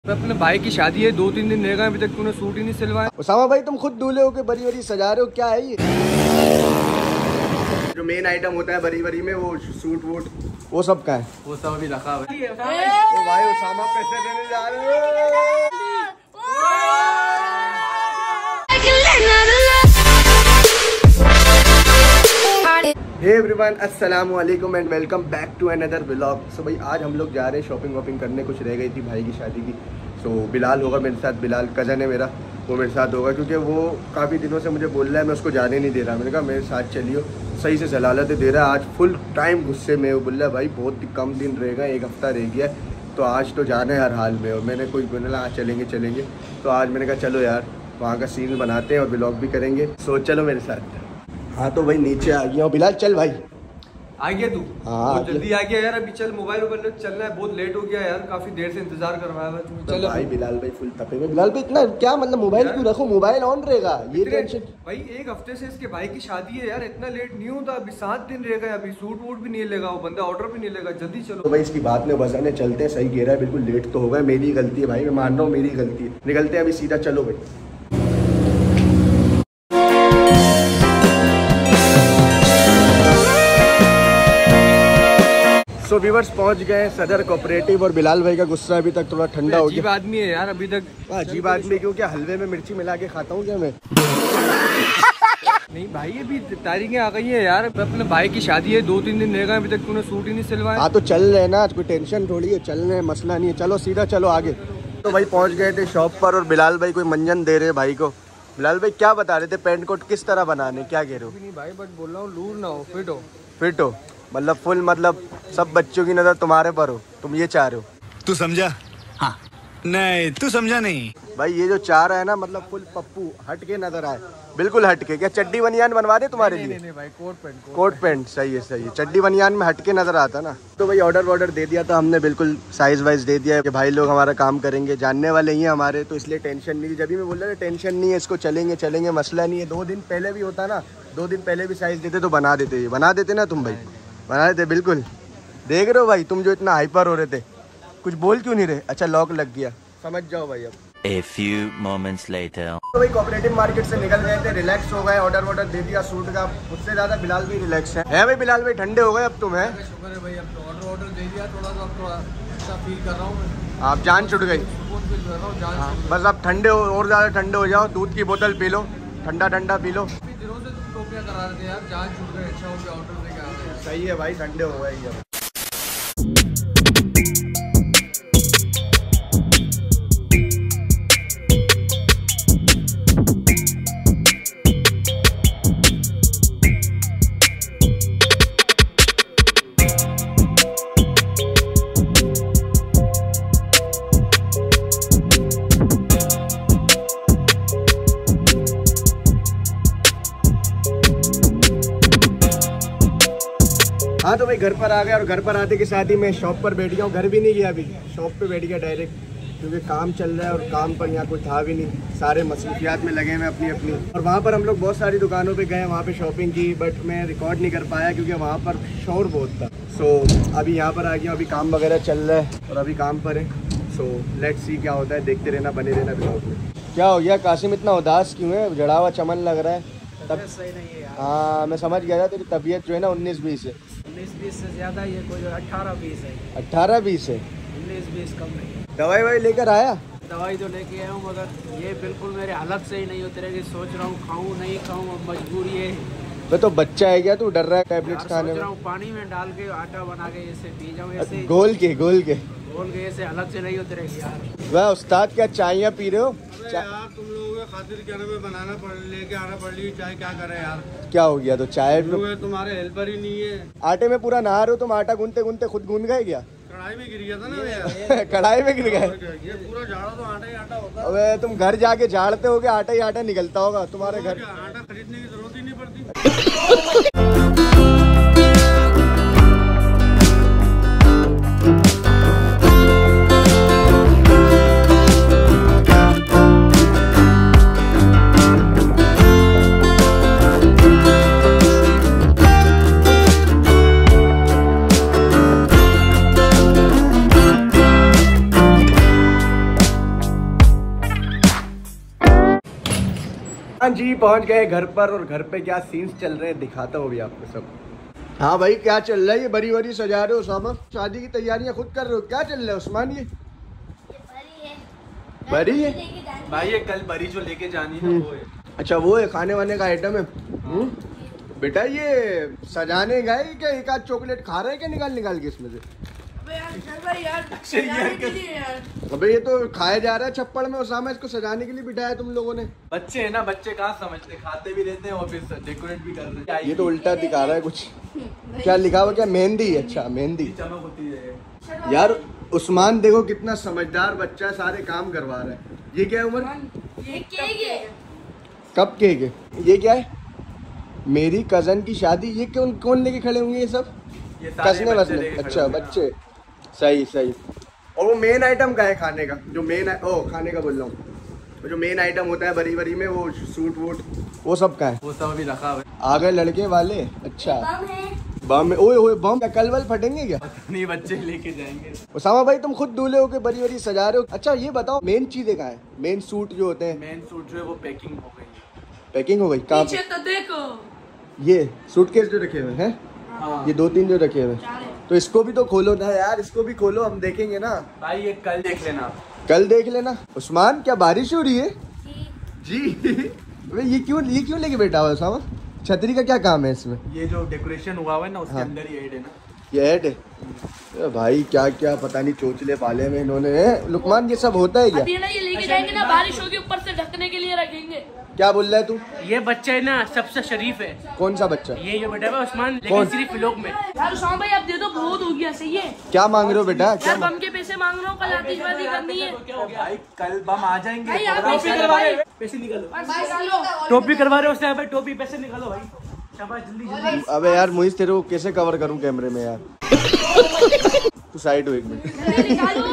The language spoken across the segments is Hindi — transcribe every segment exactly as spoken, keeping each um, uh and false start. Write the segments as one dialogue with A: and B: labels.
A: अपने भाई की शादी है, दो तीन दिन रहेगा, अभी तक तूने सूट ही नहीं सिलवाया।
B: उसामा भाई तुम खुद दूल्हे हो के बरी बरी सजा रहे हो, क्या है ये? जो मेन आइटम होता है बरी बरी में, वो सूट वूट वो सब का है,
A: वो सब अभी रखा हुआ है।
B: तो भाई उसामा पैसे देने जा रहे हो। हे एवरीवन, अस्सलाम वालेकुम and welcome back to another vlog. So भाई आज हम लोग जा रहे हैं शॉपिंग वॉपिंग करने, कुछ रह गई थी भाई की शादी की। सो so, बिलाल होगा मेरे साथ, बिलाल कज़न है मेरा, वो मेरे साथ होगा क्योंकि वो काफ़ी दिनों से मुझे बोल रहा है, मैं उसको जाने नहीं दे रहा। मैंने कहा मेरे साथ चलियो, सही से जलालतें दे रहा है। आज फुल टाइम गुस्से में वो बोल रहा है भाई बहुत कम दिन रहेगा, एक हफ़्ता रह गया है, तो आज तो जाना है हर हाल में। और मैंने कोई बोला आज चलेंगे चलेंगे, तो आज मैंने कहा चलो यार वहाँ का सीन बनाते हैं और व्लॉग भी करेंगे। सो चलो मेरे साथ। हाँ तो भाई नीचे आ गया हूँ। बिलाल चल भाई,
A: आ गया तू?
B: हाँ
A: बहुत जल्दी आ गया यार। अभी चल मोबाइल वोबाइल चलना है, बहुत लेट हो गया यार, काफी देर से इंतजार करवाया हुआ है।
B: चलो भाई बिलाल भाई फुल तपे में। बिलाल भाई इतना क्या मतलब, मोबाइल क्यों रखो, मोबाइल ऑन रहेगा, ये टेंशन।
A: भाई एक हफ्ते से इसके भाई की शादी है यार, इतना लेट नहीं होता। अभी सात दिन रह गए, अभी सूट वूट भी नहीं लेगा वो बंदा, ऑर्डर भी नहीं लेगा। जल्दी चलो।
B: तो भाई इसकी बात में वजन है, चलते हैं। सही कह रहा है, बिल्कुल लेट तो हो गया, मेरी गलती है भाई, मैं मान रहा हूँ मेरी गलती है। निकलते हैं अभी सीधा, चलो भाई। सो व्यूअर्स पहुंच गए सदर कोऑपरेटिव, और बिलाल भाई का गुस्सा अभी तक थोड़ा ठंडा हो गया।
A: अजीब आदमी है यार अभी तक।
B: अजीब आदमी क्यों? क्या हलवे में मिर्ची मिला के खाता हूँ क्या मैं?
A: नहीं भाई अभी तारीखें आ गई है यार, अपने भाई की शादी है, दो तीन दिन रहेगा, अभी तक तूने सूट ही नहीं सिलवाया।
B: हाँ तो चल रहे ना, कोई टेंशन थोड़ी है, चल रहे, मसला नहीं है। चलो सीधा चलो आगे। तो भाई पहुंच गए थे शॉप पर, और बिलाल भाई कोई मंजन दे रहे भाई को। बिलाल भाई क्या बता रहे थे, पैंट कोट किस तरह बनाने, क्या कह रहे हो?
A: नहीं भाई बट बोल रहा हूँ लूर ना हो, फिट हो।
B: फिट हो मतलब फुल, मतलब सब बच्चों की नजर तुम्हारे पर हो, तुम ये चाह रहे हो?
C: तू समझा? हाँ नहीं तू समझा नहीं
B: भाई। ये जो चाह रहा है ना, मतलब फुल पप्पू, हट के नजर आए, बिल्कुल हट के। क्या चड्डी बनियान बनवा दे तुम्हारे लिए?
A: नहीं नहीं भाई, कोट पैंट।
B: कोट पैंट सही है, सही है। चड्डी बनियान में हट के नजर आता ना। तो भाई ऑर्डर वॉर्डर दे दिया था हमने, बिल्कुल साइज वाइज दे दिया है कि भाई लोग हमारा काम करेंगे, जानने वाले ही हैं हमारे, तो इसलिए टेंशन नहीं थी। जब भी मैं बोल रहा था टेंशन नहीं है, इसको चलेंगे चलेंगे, मसला नहीं है। दो दिन पहले भी होता ना, दो दिन पहले भी साइज देते तो बना देते, बना देते ना तुम भाई, बना देते बिल्कुल। देख रहे हो भाई तुम जो इतना हाइपर हो रहे थे, कुछ बोल क्यों नहीं रहे? अच्छा लॉक लग गया, समझ जाओ भाई। अब
D: A few moments later.
B: तो भाई कोऑपरेटिव मार्केट से निकल गए थे, रिलैक्स हो गए, ऑर्डर वॉर्डर दे दिया सूट का। उससे ज्यादा बिलाल भी रिलैक्स है, है भाई बिलाल भाई? ठंडे हो गए अब तुम? है
A: शुक्र है भाई, अब तो ऑर्डर ऑर्डर दे दिया, थोड़ा सा अब थोड़ा अच्छा फील कर रहा हूँ।
B: आप जान छुट गई,
A: सुकून फील कर रहा हूँ, जान
B: हाँ,
A: छूट
B: बस अब ठंडे हो, और ज्यादा ठंडे हो जाओ, दूध की बोतल पी लो, ठंडा ठंडा पी लो।
A: गई। दिनों से तुम टोपियां करा रहे थे यार, जान छूट गई, अच्छा हो गया ऑर्डर लेके आ गए।
B: सही है भाई, ठंडे हो गए अब। हाँ तो भाई घर पर आ गया, और घर पर आते के साथ ही मैं शॉप पर बैठ गया हूँ। घर भी नहीं गया अभी, शॉप पे बैठ गया डायरेक्ट, क्योंकि काम चल रहा है और काम पर यहाँ कोई था भी नहीं, सारे मसरूफियात में लगे हुए अपनी अपनी। और वहाँ पर हम लोग बहुत सारी दुकानों पे गए, वहाँ पे शॉपिंग की, बट मैं रिकॉर्ड नहीं कर पाया क्योंकि वहाँ पर शोर बहुत था। सो अभी यहाँ पर आ गया, अभी काम वगैरह चल रहा है और अभी काम पर है। सो लेट्स सी क्या होता है, देखते रहना, बने रहना ब्लॉग में। क्या हो गया कासिम, इतना उदास क्यों है? जड़ा हुआ चमन लग रहा है। तब
E: सही नहीं है यार।
B: हाँ मैं समझ गया था, तेरी तबीयत जो है ना उन्नीस बीस है।
E: उन्नीस बीस से ज्यादा ये कोई अठारह बीस है।
B: अट्ठारह बीस है?
E: उन्नीस बीस कम नहीं है।
B: दवाई वाई लेकर आया?
E: दवाई तो लेके आया हूँ, मगर ये बिल्कुल मेरे हालत से ही नहीं उतरेगी। सोच रहा हूँ खाऊं नहीं खाऊं, अब मजबूरी है।
B: मैं तो बच्चा है क्या, तू डर रहा है टैबलेट्स
E: यार
B: खाने
E: सोच
B: में?
E: रहा हूँ पानी में डाल के आटा बना के ऐसे पी जाऊँ, ऐसे
B: गोल के गोल के
E: बोल के ऐसे हालत से नहीं उतरेगी यार।
B: वाह उस्ताद, क्या चाय पी रहे हो?
A: यार तुम लोगों के खातिर क्या नाम बनाना पड़, लेके आना पड़ रही चाय, क्या करे यार?
B: क्या हो गया? तो चाय
A: तुम्हारे हेल्पर ही नहीं है।
B: आटे में पूरा नहा रहे हो तुम, आटा गूंथते गूंथते खुद गूंद गए क्या?
A: कढ़ाई में गिर गया था ना यार।
B: कढ़ाई में गिर गए?
A: ये पूरा झाड़ा तो आटा ही आटा होता है।
B: अबे तुम घर जाके झाड़ते होगे, आटा ही आटा निकलता होगा तुम्हारे घर।
A: आटा खरीदने की जरूरत ही नहीं पड़ती।
B: हाँ जी, पहुंच गए घर पर और घर पे क्या सीन्स चल रहे हैं दिखाता हूँ अभी आपको सब। हाँ भाई, क्या चल रहा है? ये बड़ी बड़ी सजा रहे हो उसामा, शादी की तैयारियां खुद कर रहे हो, क्या चल रहा है उस्मान? ये बड़ी है
A: भाई, ये कल बड़ी जो लेके जानी है वो है।
B: अच्छा, वो है खाने वाने का आइटम है। हाँ। बेटा ये सजाने गए क्या? एक आध चॉकलेट खा रहे हैं क्या निकाल निकाल के इसमें से? अबे ये तो खाया जा रहा है छप्पड़ में उसामा, इसको सजाने के लिए बिठाया तुम लोगों ने।
A: बच्चे है ना, बच्चे कहाँ समझते, खाते भी रहते हैं और फिर डेकोरेट भी कर रहे हैं।
B: ये तो उल्टा दिखा रहा है कुछ। क्या लिखा हुआ? क्या मेहंदी? अच्छा मेहंदी।
A: चमक होती है
B: यार उस्मान देखो कितना समझदार बच्चा है, सारे काम करवा रहा है। ये क्या है उमर?
F: ये केक है।
B: कब केक है? ये क्या है? मेरी कजन की शादी। ये कौन कौन लेके खड़े होंगे ये सब? कसने बसने। अच्छा बच्चे, सही सही। और वो मेन आइटम का है खाने का? जो मेन ओ खाने का बोल रहा हूँ, जो मेन आइटम होता है बरी बरी में, वो सूट वूट वो सब का है?
A: वो सब अभी रखा है।
B: आ गए लड़के वाले। अच्छा बम में? ओए ओए बम क्या कल वल फटेंगे क्या?
A: नहीं, बच्चे लेके जाएंगे।
B: उसामा भाई तुम खुद दूल्हे होके बड़ी बड़ी सजा रहे हो। अच्छा ये बताओ मेन चीजें कहाँ है? मेन सूट जो होते हैं,
A: मेन सूट जो है वो पैकिंग हो गई।
B: पैकिंग हो गई? कहाँ पे?
F: तो देखो
B: ये सूटकेस जो रखे हुए हैं,
A: हाँ।
B: ये दो तीन जो रखे हुए हैं, तो इसको भी तो खोलो ना यार, इसको भी खोलो, हम देखेंगे ना।
A: भाई ये कल देख लेना।
B: कल देख लेना। उस्मान क्या बारिश हो रही है? जी अबे ये क्यों ये क्यों लेके बैठा हुआ है उसामा? छतरी का क्या काम है इसमें?
A: ये जो डेकोरेशन हुआ हुआ है ना, उसके
B: हाँ।
A: अंदर ही ऐड है ना।
B: ये ऐड है? ए भाई क्या क्या पता नहीं चोचले पाले में इन्होंने। लुकमान ये सब होता है क्या?
F: अभी ना ये लेके जाएंगे ना, बारिश होगी ऊपर से ढकने के लिए रखेंगे।
B: क्या बोल रहा है तू?
E: ये बच्चा है ना सबसे शरीफ है।
B: कौन सा बच्चा?
E: ये जो बेटा है उस्मान,
B: कौन?
E: लेकिन सिर्फ व्लॉग में।
F: यार उसामा भाई आप दे दो, बहुत हो गया। सही है
B: क्या मांग रहे हो बेटा? क्या
F: यार, बम के पैसे मांग रहा हूँ, कल आतिशबाजी करनी है।
A: भाई कल बम आ जाएंगे।
F: भाई आप
A: प्रोग्राम
F: पैसे
A: से-
F: करवा रहे हो,
E: पैसे निकालो,
F: पैसे निकालो।
E: टोपी करवा रहे हो उससे भाई, टोपी पैसे निकालो भाई, शाबाश जल्दी जल्दी।
B: अबे यार मुझे तेरे को कैसे कवर करूं कैमरे में यार? तू साइड हो एक मिनट।
F: जल्दी निकालो।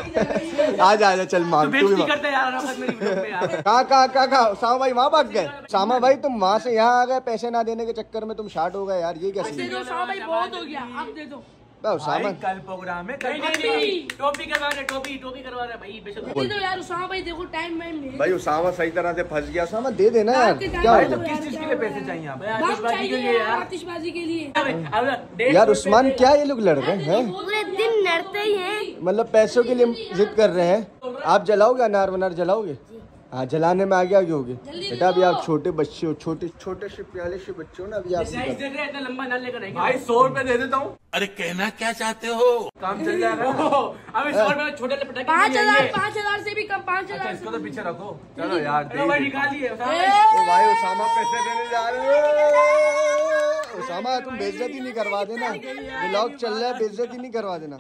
B: आ जा आ जा, चल मांग तू भी
E: बेइज्जती
B: मांग।
E: करते यार आराम से मेरी व्लॉग में यार।
B: कहाँ कहाँ कहाँ कहाँ? सामा भाई वहाँ भाग गए। सामा भाई तुम वहाँ से यहाँ आ गए, पैसे ना देने के चक्कर में तुम शार्ट हो गए यार, ये क्या
F: दे
B: सीन
F: दो
B: है?
F: उसामा भाई, बहुत हो गया, आप दे दो।
B: भाई सामा
A: भाई कल प्रोग्राम है, कल
E: नहीं नहीं नहीं, टोपी करवा रहे, टोपी टोपी करवा रहे भाई, बेशक।
F: दे दो यार उसामा भाई, देखो टाइम में नहीं।
B: भाई उसामा सही तरह से फंस गया। सामा दे देना यार,
F: आपके
B: क्या
F: टाइम
B: हो
F: में
B: गया?
A: किस चीज के लिए पैसे चाहिए आप?
E: भाई
F: बम
E: आतिशबाजी के लिए
F: चाहिए
E: यार।
F: आतिशबाजी के लिए।
B: यार उस्मान क्या ये लोग लड़ रहे हैं?
F: पूरे दिन लड़ते ही हैं।
B: मतलब पैसों के लिए जिद कर रहे हैं। आप जलाओगे अनार वनार जलाओगे? हाँ जलाने में आगे आगे होगे बेटा। अभी आप छोटे बच्चे हो, छोटे छोटे से प्याले से बच्चे हो ना, अभी आप
E: साइज देख रहे हैं, इतना लंबा ना लेकर आएंगे
A: भाई सौ रुपए दे देता हूँ,
D: अरे कहना क्या चाहते हो?
A: काम चल जाएगा।
E: अभी सौ रुपए में छोटे ले पटाखे
F: पाँच
E: नहीं
F: हजार
E: आएंगे।
F: पाँच हजार से भी कम, पाँच
A: अच्छा
F: हजार
A: इसको तो पीछे रखो। चलो यार
E: चलो भाई
A: दे
E: निकालिए
B: ओ भाई उसामा पैसे देने जा रहे हो। उसामा तुम बेइज्जती नहीं करवा देना, व्लॉग चल रहा है, बेइज्जती नहीं करवा देना।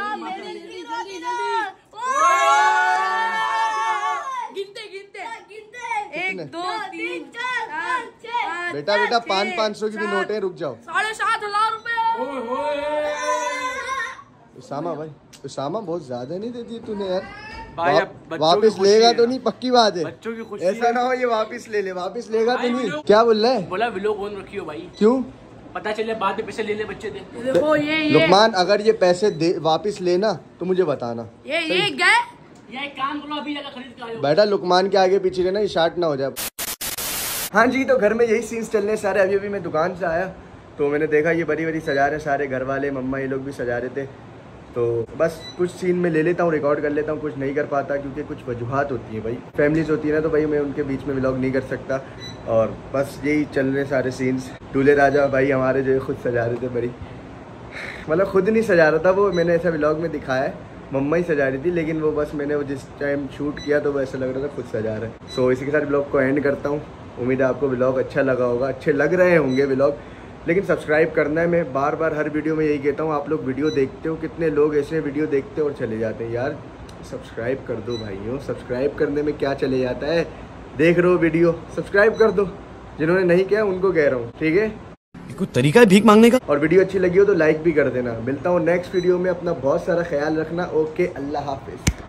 F: गिनते गिनते एक दो तीन चार पाँच छह।
B: बेटा बेटा पाँच पाँच सौ की भी नोट है, रुक जाओ।
F: साढ़े सात हजार रुपए।
B: उसामा भाई उसामा बहुत ज्यादा नहीं देती तूने यार।
A: भाई,
B: वा,
A: अब बच्चों
B: वापिस
A: की खुशी
B: लेगा
A: है
B: तो
A: ना।
B: नहीं, पक्की बात है।
A: बच्चों की खुशी
B: ऐसा
A: है।
B: ना हो ये वापिस ले ले, वापिस लेगा तो
E: भाई,
B: नहीं।
E: व्लॉग-
B: क्या बोल रहा है?
E: बोला व्लॉग ऑन रखियो भाई,
B: क्यों?
E: पता चले बाद में पैसे ले ले बच्चे दे।
F: देखो ये ये
B: लुकमान अगर ये पैसे दे वापिस लेना तो मुझे बताना।
F: ये ये गए।
E: ये एक काम करो, अभी जाकर खरीद के आयो।
B: बेटा लुकमान के आगे पीछे रहना, ये शार्ट ना हो जाए। हाँ जी, तो घर में यही सीन्स चल रहे सारे। अभी अभी मैं दुकान से आया तो मैंने देखा ये बड़ी बड़ी सजा रहे सारे, घर वाले मम्मा ये लोग भी सजा रहे थे। तो बस कुछ सीन में ले लेता हूँ, रिकॉर्ड कर लेता हूँ, कुछ नहीं कर पाता क्योंकि कुछ वजूहत होती है भाई, फैमिलीज होती है ना, तो भाई मैं उनके बीच में व्लॉग नहीं कर सकता। और बस यही चल रहे सारे सीन्स। दूल्हे राजा भाई हमारे जो है खुद सजा रहे थे बड़ी, मतलब खुद नहीं सजा रहा था वो, मैंने ऐसा व्लॉग में दिखाया है, मम्मा ही सजा रही थी, लेकिन वो बस मैंने वो जिस टाइम शूट किया तो वो ऐसा लग रहा था खुद सजा रहा है। सो इसी के साथ व्लॉग को एंड करता हूँ। उम्मीद है आपको व्लॉग अच्छा लगा होगा, अच्छे लग रहे होंगे व्लॉग, लेकिन सब्सक्राइब करना है। मैं बार बार हर वीडियो में यही कहता हूँ, आप लोग वीडियो देखते हो, कितने लोग ऐसे वीडियो देखते हो और चले जाते हैं यार, सब्सक्राइब कर दो भाइयों। सब्सक्राइब करने में क्या चले जाता है, देख रहे हो वीडियो सब्सक्राइब कर दो, जिन्होंने नहीं किया उनको कह रहा हूँ, ठीक है?
C: कोई तरीका है भीख मांगने का?
B: और वीडियो अच्छी लगी हो तो लाइक भी कर देना। मिलता हूँ नेक्स्ट वीडियो में, अपना बहुत सारा ख्याल रखना। ओके, अल्लाह हाफिज़।